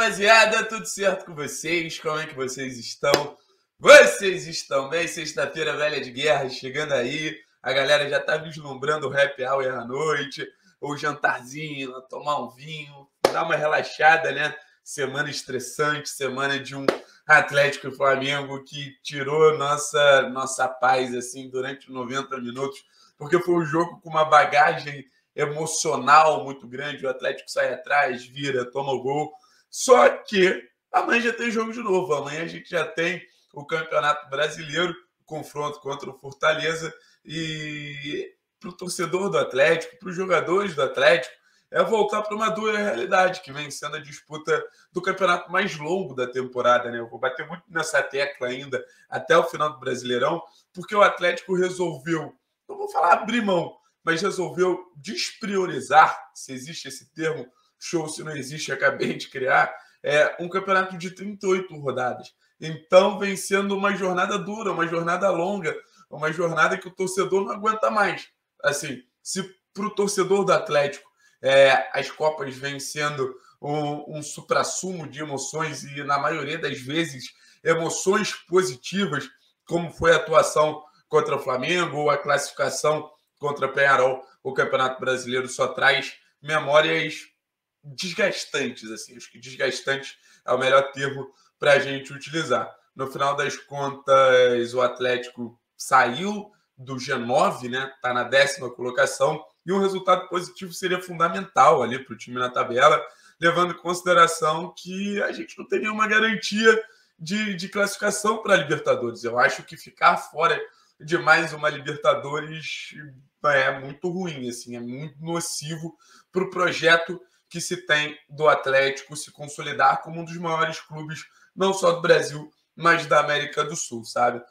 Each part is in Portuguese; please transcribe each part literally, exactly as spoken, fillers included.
rapaziada, tudo certo com vocês? Como é que vocês estão? Vocês estão bem? Sexta-feira velha de guerra chegando aí. A galera já tá vislumbrando o happy hour à noite, ou jantarzinho, tomar um vinho, dar uma relaxada, né? Semana estressante, semana de um Atlético e Flamengo que tirou nossa, nossa paz assim durante noventa minutos, porque foi um jogo com uma bagagem emocional muito grande. O Atlético sai atrás, vira, toma o gol. Só que amanhã já tem jogo de novo. Amanhã a gente já tem o Campeonato Brasileiro, o confronto contra o Fortaleza. E para o torcedor do Atlético, para os jogadores do Atlético, é voltar para uma dura realidade, que vem sendo a disputa do campeonato mais longo da temporada, né? Eu vou bater muito nessa tecla ainda até o final do Brasileirão, porque o Atlético resolveu, não vou falar abrir mão, mas resolveu despriorizar, se existe esse termo, show se não existe, acabei de criar, é um campeonato de trinta e oito rodadas. Então vem sendo uma jornada dura, uma jornada longa, uma jornada que o torcedor não aguenta mais. Assim, se para o torcedor do Atlético é, as Copas vêm sendo um, um suprassumo de emoções e, na maioria das vezes, emoções positivas, como foi a atuação contra o Flamengo ou a classificação contra o Peñarol, o Campeonato Brasileiro só traz memórias desgastantes, assim, acho que desgastantes é o melhor termo para a gente utilizar. No final das contas, o Atlético saiu do G nove, né? Está na décima colocação, e um resultado positivo seria fundamental ali para o time na tabela, levando em consideração que a gente não tem nenhuma garantia de, de classificação para a Libertadores. Eu acho que ficar fora de mais uma Libertadores é muito ruim, assim, é muito nocivo para o projeto que se tem do Atlético se consolidar como um dos maiores clubes, não só do Brasil, mas da América do Sul, sabe?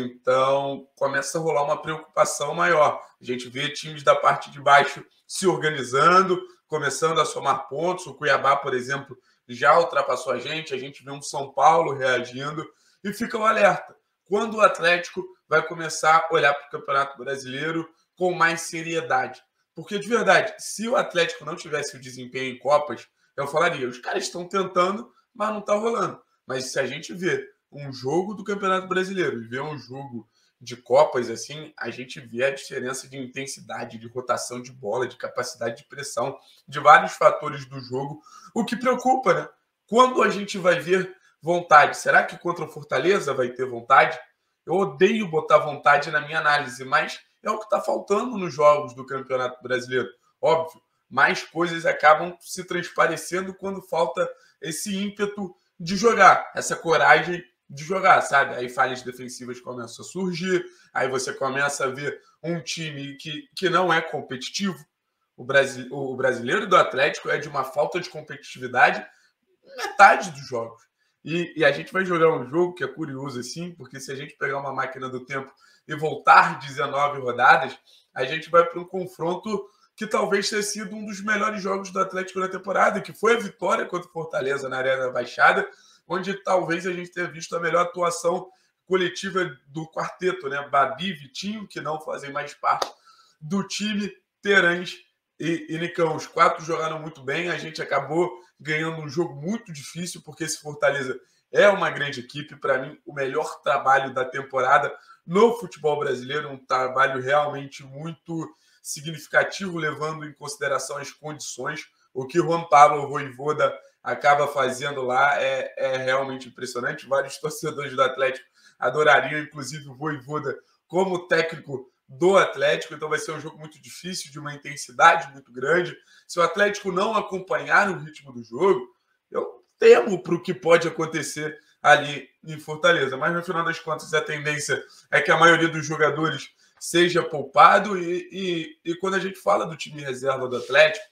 Então, começa a rolar uma preocupação maior. A gente vê times da parte de baixo se organizando, começando a somar pontos. O Cuiabá, por exemplo, já ultrapassou a gente. A gente vê um São Paulo reagindo e fica um alerta. Quando o Atlético vai começar a olhar para o Campeonato Brasileiro com mais seriedade? Porque, de verdade, se o Atlético não tivesse o desempenho em Copas, eu falaria, os caras estão tentando, mas não está rolando. Mas se a gente vê um jogo do Campeonato Brasileiro e ver um jogo de Copas, assim, a gente vê a diferença de intensidade, de rotação de bola, de capacidade de pressão, de vários fatores do jogo, o que preocupa, né? Quando a gente vai ver vontade, será que contra o Fortaleza vai ter vontade? Eu odeio botar vontade na minha análise, mas é o que está faltando nos jogos do Campeonato Brasileiro. Óbvio, mais coisas acabam se transparecendo quando falta esse ímpeto de jogar, essa coragem de jogar, sabe? Aí falhas defensivas começam a surgir, aí você começa a ver um time que, que não é competitivo. O, Brasil, o brasileiro do Atlético é de uma falta de competitividade metade dos jogos. E, e a gente vai jogar um jogo que é curioso, assim, porque se a gente pegar uma máquina do tempo e voltar dezenove rodadas, a gente vai para um confronto que talvez tenha sido um dos melhores jogos do Atlético na temporada, que foi a vitória contra o Fortaleza na Arena Baixada, onde talvez a gente tenha visto a melhor atuação coletiva do quarteto, né? Babi, Vitinho, que não fazem mais parte do time, Terãs e, e Nicão. Os quatro jogaram muito bem, a gente acabou ganhando um jogo muito difícil, porque esse Fortaleza é uma grande equipe. Para mim, o melhor trabalho da temporada no futebol brasileiro, um trabalho realmente muito significativo, levando em consideração as condições. O que o Juan Pablo Vojvoda acaba fazendo lá é, é realmente impressionante. Vários torcedores do Atlético adorariam, inclusive, o Vojvoda como técnico do Atlético. Então vai ser um jogo muito difícil, de uma intensidade muito grande. Se o Atlético não acompanhar o ritmo do jogo, eu temo para o que pode acontecer ali em Fortaleza. Mas, no final das contas, a tendência é que a maioria dos jogadores seja poupado. E, e, e quando a gente fala do time reserva do Atlético,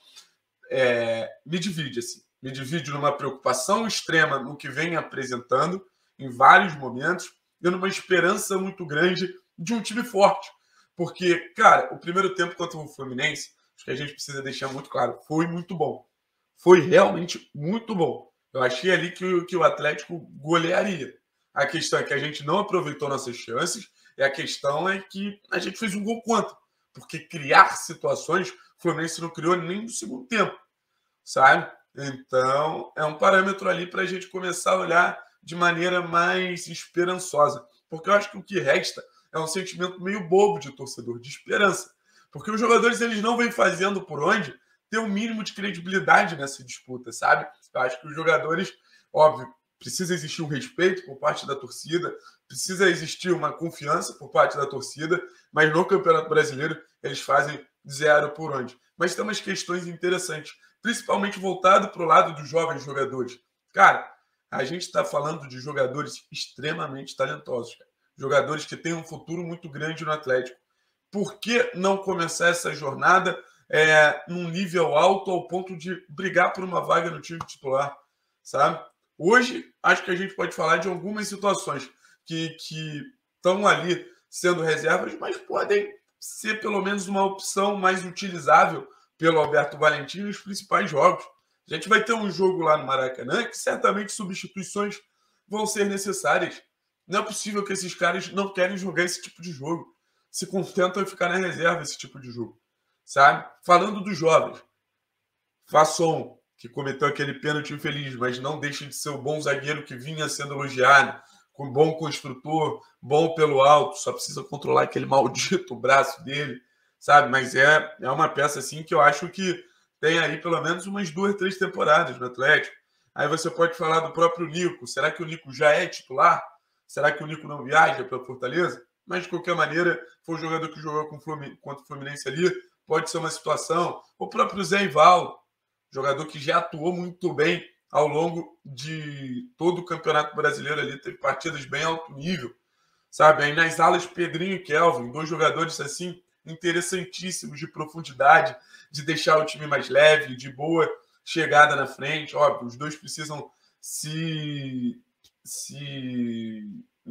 é, me divide, assim. Me divide numa preocupação extrema no que vem apresentando em vários momentos e numa esperança muito grande de um time forte. Porque, cara, o primeiro tempo contra o Fluminense, acho que a gente precisa deixar muito claro, foi muito bom. Foi realmente muito bom. Eu achei ali que o, que o Atlético golearia. A questão é que a gente não aproveitou nossas chances e a questão é que a gente fez um gol contra. Porque criar situações, o Fluminense não criou nem no segundo tempo, sabe? Então, é um parâmetro ali para a gente começar a olhar de maneira mais esperançosa. Porque eu acho que o que resta é um sentimento meio bobo de torcedor, de esperança. Porque os jogadores eles não vêm fazendo por onde ter um mínimo de credibilidade nessa disputa, sabe? Eu acho que os jogadores, óbvio, precisa existir um respeito por parte da torcida, precisa existir uma confiança por parte da torcida, mas no Campeonato Brasileiro eles fazem zero por onde. Mas tem umas questões interessantes, principalmente voltado para o lado dos jovens jogadores. Cara, a gente está falando de jogadores extremamente talentosos, cara. Jogadores que têm um futuro muito grande no Atlético. Por que não começar essa jornada é, num nível alto ao ponto de brigar por uma vaga no time titular, sabe? Hoje, acho que a gente pode falar de algumas situações que estão ali sendo reservas, mas podem ser pelo menos uma opção mais utilizável pelo Alberto Valentim nos principais jogos. A gente vai ter um jogo lá no Maracanã que certamente substituições vão ser necessárias. Não é possível que esses caras não querem jogar esse tipo de jogo. Se contentam em ficar na reserva esse tipo de jogo, sabe? Falando dos jovens, Fasson, que cometeu aquele pênalti infeliz, mas não deixa de ser o bom zagueiro que vinha sendo elogiado, com bom construtor, bom pelo alto, só precisa controlar aquele maldito braço dele, sabe? Mas é, é uma peça assim que eu acho que tem aí pelo menos umas duas, três temporadas no Atlético. Aí você pode falar do próprio Nico. Será que o Nico já é titular? Será que o Nico não viaja para Fortaleza? Mas, de qualquer maneira, foi um jogador que jogou com o Fluminense, contra o Fluminense ali, pode ser uma situação. O próprio Zé Ivaldo, jogador que já atuou muito bem ao longo de todo o Campeonato Brasileiro ali, teve partidas bem alto nível, sabe? Aí nas alas, Pedrinho e Kelvin, dois jogadores assim interessantíssimos de profundidade, de deixar o time mais leve, de boa chegada na frente. Óbvio, os dois precisam se, se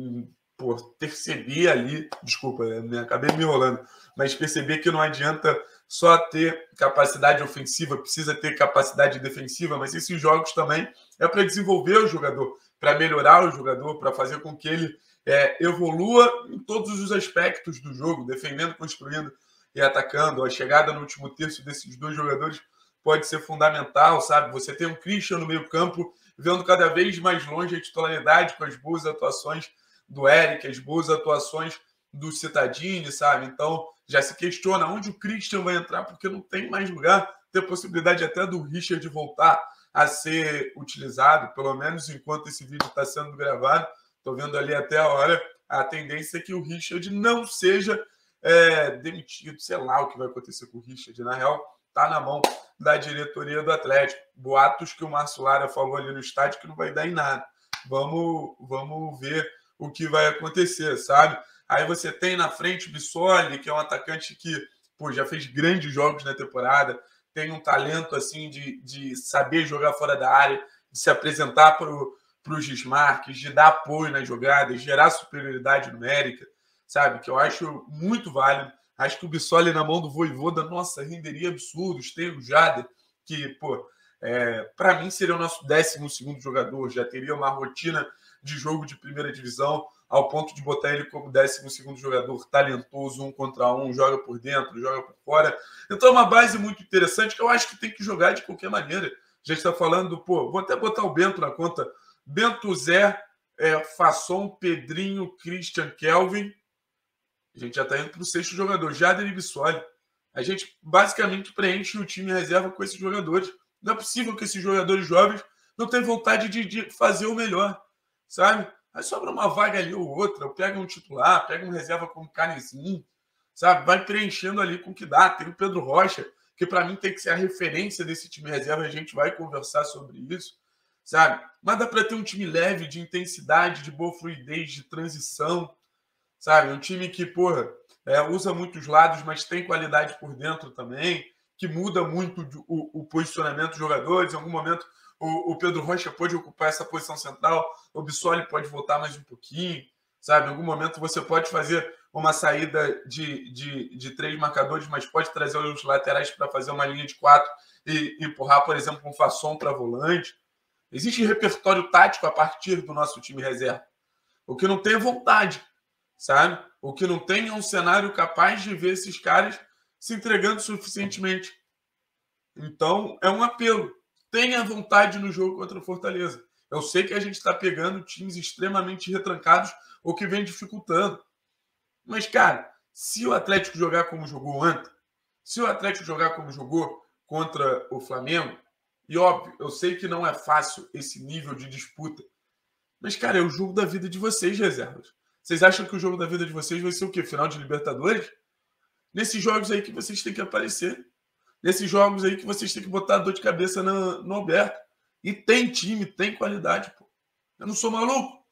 pô, perceber ali, desculpa, né? Acabei me enrolando, mas perceber que não adianta só ter capacidade ofensiva, precisa ter capacidade defensiva, mas esses jogos também é para desenvolver o jogador, para melhorar o jogador, para fazer com que ele é, evolua em todos os aspectos do jogo, defendendo, construindo e atacando. A chegada no último terço desses dois jogadores pode ser fundamental, sabe? Você tem um Christian no meio campo, vendo cada vez mais longe a titularidade com as boas atuações do Eric, as boas atuações do Cittadini, sabe? Então, já se questiona onde o Christian vai entrar, porque não tem mais lugar. Tem a possibilidade até do Richard voltar a ser utilizado, pelo menos enquanto esse vídeo está sendo gravado. Estou vendo ali até a hora. A tendência é que o Richard não seja é, demitido. Sei lá o que vai acontecer com o Richard. Na real, está na mão da diretoria do Atlético. Boatos que o Márcio Lara falou ali no estádio que não vai dar em nada. Vamos, vamos ver o que vai acontecer, sabe? Aí você tem na frente o Bissoli, que é um atacante que pô, já fez grandes jogos na temporada, tem um talento assim de, de saber jogar fora da área, de se apresentar para os desmarques, de dar apoio nas jogadas, gerar superioridade numérica, sabe? Que eu acho muito válido. Acho que o Bissoli na mão do Vojvoda, nossa, renderia absurdos. Tem o Jader, que, pô, é, para mim seria o nosso décimo segundo jogador, já teria uma rotina de jogo de primeira divisão, ao ponto de botar ele como décimo segundo jogador, talentoso, um contra um, joga por dentro, joga por fora. Então é uma base muito interessante que eu acho que tem que jogar de qualquer maneira. A gente está falando, pô, vou até botar o Bento na conta. Bento, Zé, é, Fasson, Pedrinho, Christian, Kelvin. A gente já está indo para o sexto jogador, Jader e Bissoli. A gente basicamente preenche o time reserva com esses jogadores. Não é possível que esses jogadores jovens não tenham vontade de, de fazer o melhor, sabe? Aí sobra uma vaga ali ou outra, pega um titular, pega um reserva como Canezinho, sabe? Vai preenchendo ali com o que dá. Tem o Pedro Rocha, que para mim tem que ser a referência desse time reserva, a gente vai conversar sobre isso, sabe? Mas dá para ter um time leve, de intensidade, de boa fluidez, de transição, sabe? Um time que, porra, é, usa muitos lados, mas tem qualidade por dentro também, que muda muito o, o posicionamento dos jogadores. Em algum momento o, o Pedro Rocha pode ocupar essa posição central, o Bissoli pode voltar mais um pouquinho, sabe? Em algum momento você pode fazer uma saída de, de, de três marcadores, mas pode trazer os laterais para fazer uma linha de quatro e, e empurrar, por exemplo, um Fasson para volante. Existe repertório tático a partir do nosso time reserva. O que não tem é vontade, sabe? O que não tem é um cenário capaz de ver esses caras se entregando suficientemente. Então, é um apelo. tenha vontade no jogo contra o Fortaleza. Eu sei que a gente está pegando times extremamente retrancados ou que vem dificultando. Mas, cara, se o Atlético jogar como jogou ontem, se o Atlético jogar como jogou contra o Flamengo, e óbvio, eu sei que não é fácil esse nível de disputa, mas, cara, é o jogo da vida de vocês, reservas. Vocês acham que o jogo da vida de vocês vai ser o quê? Final de Libertadores? Nesses jogos aí que vocês têm que aparecer. Nesses jogos aí que vocês têm que botar dor de cabeça no, no Alberto. E tem time, tem qualidade, pô. Eu não sou maluco.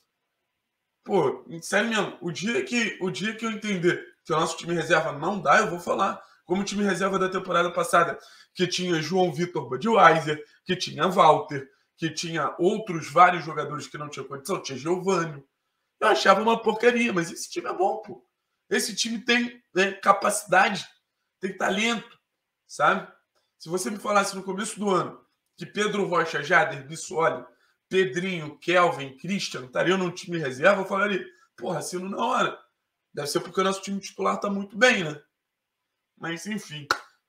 Pô, sério mesmo, o dia que, o dia que eu entender que o nosso time reserva não dá, eu vou falar. Como o time reserva da temporada passada, que tinha João Vitor Budweiser, que tinha Walter, que tinha outros vários jogadores que não tinham condição, tinha Giovânio. Eu achava uma porcaria, mas esse time é bom, pô. Esse time tem, né, capacidade, tem talento, sabe? Se você me falasse no começo do ano que Pedro Rocha, Jader, Bissoli, Pedrinho, Kelvin, Christian estariam num time reserva, eu falaria, porra, assino na hora. Deve ser porque o nosso time titular tá muito bem, né? Mas, enfim.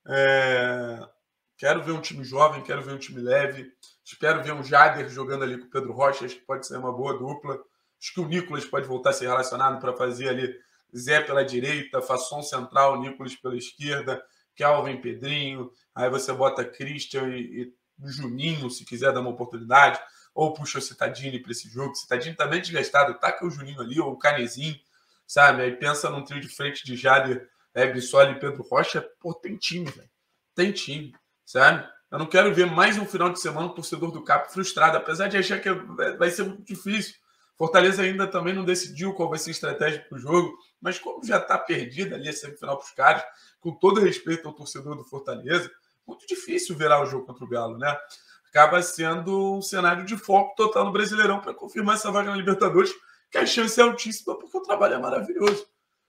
É... Quero ver um time jovem, quero ver um time leve. Espero ver um Jader jogando ali com o Pedro Rocha, acho que pode ser uma boa dupla. Acho que o Nicolas pode voltar a ser relacionado para fazer ali Zé pela direita, Fasson central, Nicolas pela esquerda, Kelvin, Pedrinho, aí você bota Christian e, e Juninho, se quiser dar uma oportunidade, ou puxa o Cittadini para esse jogo. O Cittadini tá bem desgastado, taca o Juninho ali, ou o Canezinho, sabe? Aí pensa num trio de frente de Jader, é, Bissoli e Pedro Rocha, pô, tem time, velho. Tem time, sabe? Eu não quero ver mais um final de semana o torcedor do Cap frustrado, apesar de achar que vai ser muito difícil. Fortaleza ainda também não decidiu qual vai ser a estratégia para o jogo, mas como já está perdida ali a semifinal para os caras, com todo respeito ao torcedor do Fortaleza, muito difícil virar o jogo contra o Galo, né? Acaba sendo um cenário de foco total no Brasileirão para confirmar essa vaga na Libertadores, que a chance é altíssima porque o trabalho é maravilhoso.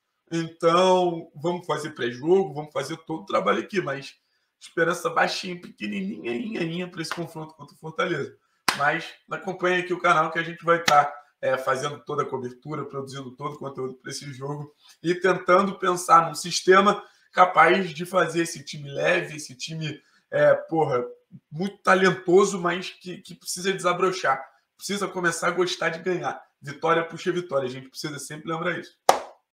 Então, vamos fazer pré-jogo, vamos fazer todo o trabalho aqui, mas esperança baixinha, pequenininha para esse confronto contra o Fortaleza. Mas acompanhe aqui o canal que a gente vai estar É, fazendo toda a cobertura, produzindo todo o conteúdo para esse jogo e tentando pensar num sistema capaz de fazer esse time leve, esse time, é, porra, muito talentoso, mas que, que precisa desabrochar. Precisa começar a gostar de ganhar. Vitória puxa vitória. A gente precisa sempre lembrar isso.